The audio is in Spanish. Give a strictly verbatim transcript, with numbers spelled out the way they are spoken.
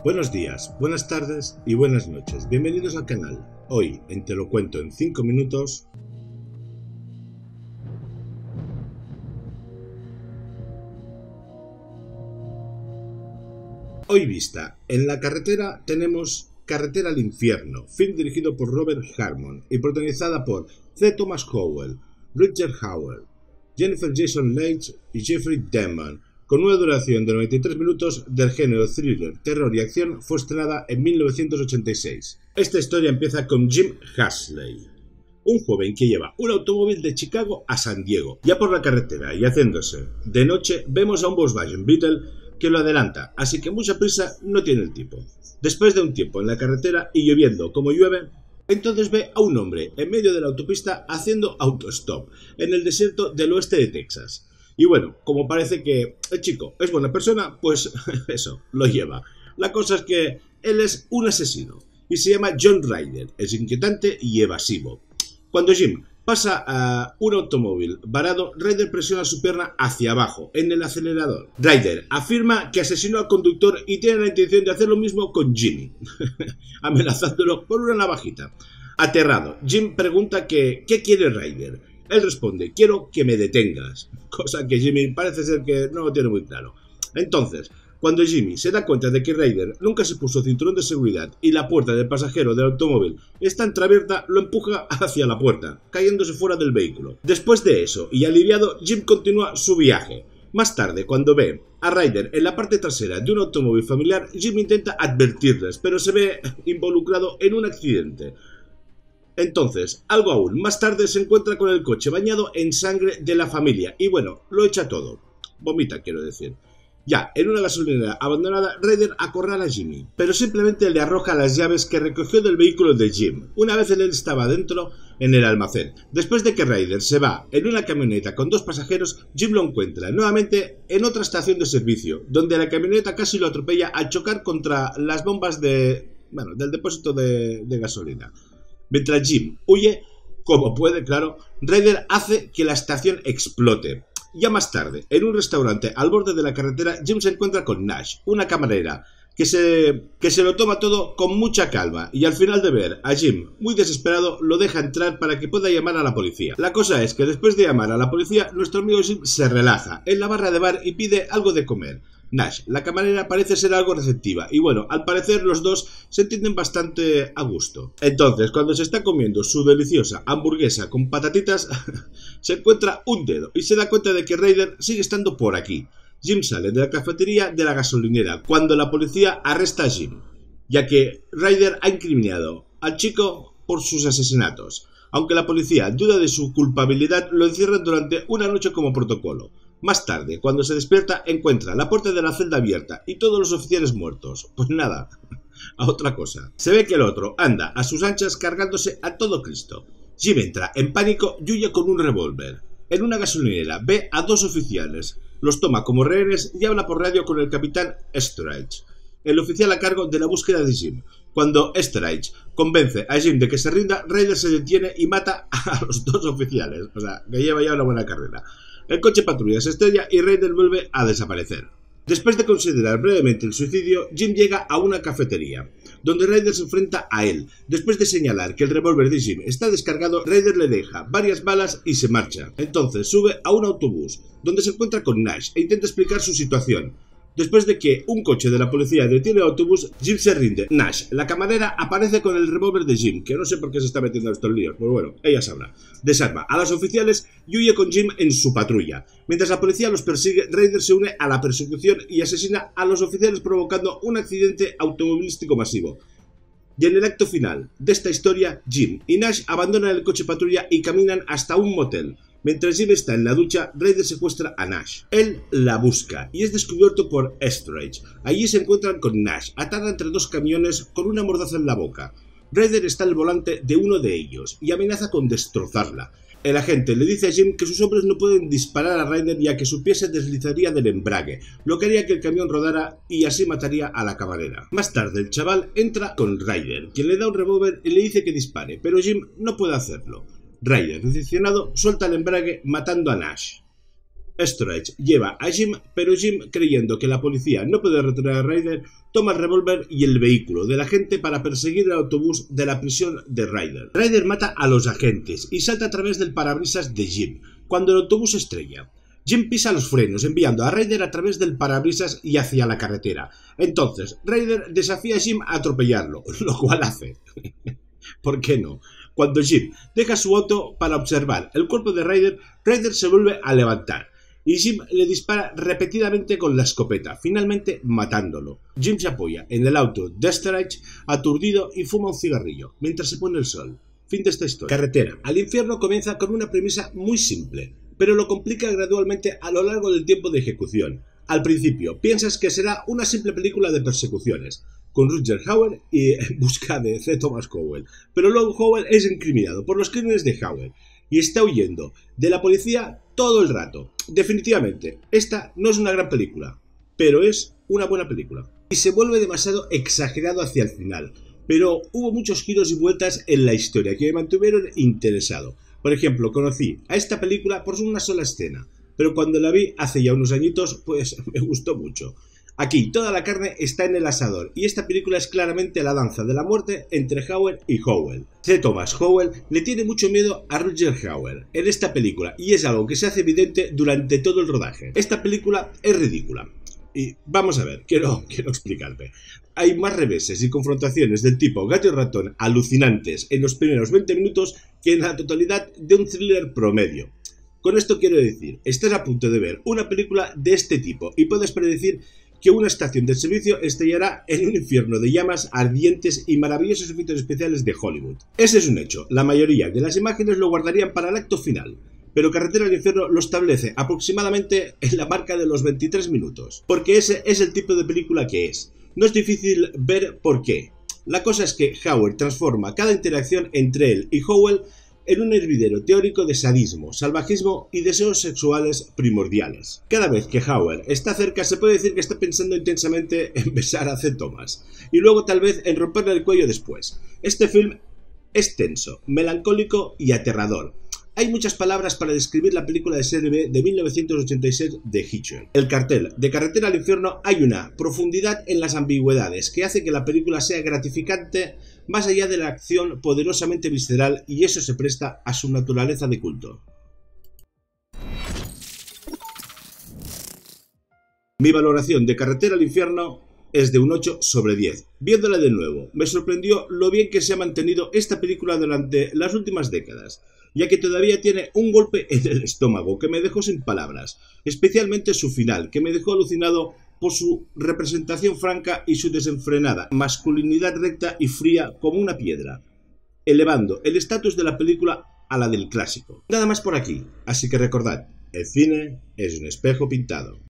Buenos días, buenas tardes y buenas noches. Bienvenidos al canal. Hoy, en Te lo cuento en cinco minutos... Hoy vista. En la carretera tenemos Carretera al Infierno, film dirigido por Robert Harmon y protagonizada por C. Thomas Howell, Richard Howell, Jennifer Jason Leigh y Jeffrey Deman. Con una duración de noventa y tres minutos, del género thriller, terror y acción, fue estrenada en mil novecientos ochenta y seis. Esta historia empieza con Jim Halsey, un joven que lleva un automóvil de Chicago a San Diego. Ya por la carretera y haciéndose de noche, vemos a un Volkswagen Beetle que lo adelanta, así que mucha prisa no tiene el tipo. Después de un tiempo en la carretera y lloviendo como llueve, entonces ve a un hombre en medio de la autopista haciendo autostop en el desierto del oeste de Texas. Y bueno, como parece que el chico es buena persona, pues eso, lo lleva. La cosa es que él es un asesino y se llama John Ryder, es inquietante y evasivo. Cuando Jim pasa a un automóvil varado, Ryder presiona su pierna hacia abajo, en el acelerador. Ryder afirma que asesinó al conductor y tiene la intención de hacer lo mismo con Jimmy, amenazándolo con una navajita. Aterrado, Jim pregunta que ¿qué quiere Ryder? Él responde, quiero que me detengas, cosa que Jimmy parece ser que no lo tiene muy claro. Entonces, cuando Jimmy se da cuenta de que Ryder nunca se puso cinturón de seguridad y la puerta del pasajero del automóvil está entreabierta, lo empuja hacia la puerta, cayéndose fuera del vehículo. Después de eso, y aliviado, Jim continúa su viaje. Más tarde, cuando ve a Ryder en la parte trasera de un automóvil familiar, Jim intenta advertirles, pero se ve involucrado en un accidente. Entonces, algo aún más tarde, se encuentra con el coche bañado en sangre de la familia y bueno, lo echa todo. Vomita, quiero decir. Ya, en una gasolinera abandonada, Ryder acorrala a Jimmy, pero simplemente le arroja las llaves que recogió del vehículo de Jim, una vez él estaba dentro en el almacén. Después de que Ryder se va en una camioneta con dos pasajeros, Jim lo encuentra nuevamente en otra estación de servicio, donde la camioneta casi lo atropella al chocar contra las bombas de, bueno, del depósito de, de gasolina. Mientras Jim huye, como puede, claro, Ryder hace que la estación explote. Ya más tarde, en un restaurante al borde de la carretera, Jim se encuentra con Nash, una camarera, que se, que se lo toma todo con mucha calma y al final de ver a Jim muy desesperado, lo deja entrar para que pueda llamar a la policía. La cosa es que después de llamar a la policía, nuestro amigo Jim se relaja en la barra de bar y pide algo de comer. Nash, la camarera, parece ser algo receptiva y bueno, al parecer los dos se entienden bastante a gusto. Entonces, cuando se está comiendo su deliciosa hamburguesa con patatitas, se encuentra un dedo y se da cuenta de que Ryder sigue estando por aquí. Jim sale de la cafetería de la gasolinera cuando la policía arresta a Jim, ya que Ryder ha incriminado al chico por sus asesinatos. Aunque la policía duda de su culpabilidad, lo encierran durante una noche como protocolo. Más tarde, cuando se despierta, encuentra la puerta de la celda abierta y todos los oficiales muertos. Pues nada, a otra cosa. Se ve que el otro anda a sus anchas cargándose a todo Cristo. Jim entra en pánico y huye con un revólver. En una gasolinera ve a dos oficiales, los toma como rehenes y habla por radio con el capitán Etheridge, el oficial a cargo de la búsqueda de Jim. Cuando Etheridge convence a Jim de que se rinda, Ryder se detiene y mata a los dos oficiales. O sea, que lleva ya una buena carrera. El coche patrulla se estrella y Ryder vuelve a desaparecer. Después de considerar brevemente el suicidio, Jim llega a una cafetería, donde Ryder se enfrenta a él. Después de señalar que el revólver de Jim está descargado, Ryder le deja varias balas y se marcha. Entonces sube a un autobús, donde se encuentra con Nash e intenta explicar su situación. Después de que un coche de la policía detiene el autobús, Jim se rinde. Nash, la camarera, aparece con el revólver de Jim, que no sé por qué se está metiendo en estos líos, pero bueno, ella sabrá. Desarma a los oficiales y huye con Jim en su patrulla. Mientras la policía los persigue, Ryder se une a la persecución y asesina a los oficiales provocando un accidente automovilístico masivo. Y en el acto final de esta historia, Jim y Nash abandonan el coche patrulla y caminan hasta un motel. Mientras Jim está en la ducha, Ryder secuestra a Nash. Él la busca y es descubierto por Etheridge. Allí se encuentran con Nash, atada entre dos camiones con una mordaza en la boca. Ryder está al volante de uno de ellos y amenaza con destrozarla. El agente le dice a Jim que sus hombres no pueden disparar a Ryder ya que su pie se deslizaría del embrague, lo que haría que el camión rodara y así mataría a la camarera. Más tarde el chaval entra con Ryder, quien le da un revólver y le dice que dispare, pero Jim no puede hacerlo. Ryder, decepcionado, suelta el embrague matando a Nash. Storage lleva a Jim, pero Jim, creyendo que la policía no puede retener a Ryder, toma el revólver y el vehículo del agente para perseguir el autobús de la prisión de Ryder. Ryder mata a los agentes y salta a través del parabrisas de Jim, cuando el autobús estrella. Jim pisa los frenos, enviando a Ryder a través del parabrisas y hacia la carretera. Entonces, Ryder desafía a Jim a atropellarlo, lo cual hace. ¿Por qué no? Cuando Jim deja su auto para observar el cuerpo de Ryder, Ryder se vuelve a levantar y Jim le dispara repetidamente con la escopeta, finalmente matándolo. Jim se apoya en el auto de Storage, aturdido, y fuma un cigarrillo, mientras se pone el sol. Fin de esta historia. Carretera al infierno comienza con una premisa muy simple, pero lo complica gradualmente a lo largo del tiempo de ejecución. Al principio piensas que será una simple película de persecuciones, con Rutger Hauer y en busca de C. Thomas Howell, pero luego Howell es incriminado por los crímenes de Hauer y está huyendo de la policía todo el rato. Definitivamente, esta no es una gran película, pero es una buena película. Y se vuelve demasiado exagerado hacia el final, pero hubo muchos giros y vueltas en la historia que me mantuvieron interesado. Por ejemplo, conocí a esta película por una sola escena, pero cuando la vi hace ya unos añitos, pues me gustó mucho. Aquí toda la carne está en el asador y esta película es claramente la danza de la muerte entre Hauer y Howell. C. Thomas Howell le tiene mucho miedo a Rutger Hauer en esta película y es algo que se hace evidente durante todo el rodaje. Esta película es ridícula. Y vamos a ver, quiero, quiero explicarte. Hay más reveses y confrontaciones del tipo gato y ratón alucinantes en los primeros veinte minutos que en la totalidad de un thriller promedio. Con esto quiero decir, estás a punto de ver una película de este tipo y puedes predecir que una estación de servicio estallará en un infierno de llamas ardientes y maravillosos efectos especiales de Hollywood. Ese es un hecho, la mayoría de las imágenes lo guardarían para el acto final, pero Carretera al Infierno lo establece aproximadamente en la marca de los veintitrés minutos, porque ese es el tipo de película que es. No es difícil ver por qué. La cosa es que Hauer transforma cada interacción entre él y Howell en un hervidero teórico de sadismo, salvajismo y deseos sexuales primordiales. Cada vez que Hauer está cerca se puede decir que está pensando intensamente en besar a C. Thomas, y luego tal vez en romperle el cuello después. Este film es tenso, melancólico y aterrador. Hay muchas palabras para describir la película de serie B de mil novecientos ochenta y seis de Hitchcock. El cartel de Carretera al Infierno hay una profundidad en las ambigüedades que hace que la película sea gratificante más allá de la acción poderosamente visceral, y eso se presta a su naturaleza de culto. Mi valoración de Carretera al Infierno es de un ocho sobre diez. Viéndola de nuevo, me sorprendió lo bien que se ha mantenido esta película durante las últimas décadas, ya que todavía tiene un golpe en el estómago que me dejó sin palabras, especialmente su final, que me dejó alucinado por su representación franca y su desenfrenada masculinidad recta y fría como una piedra, elevando el estatus de la película a la del clásico. Nada más por aquí, así que recordad, el cine es un espejo pintado.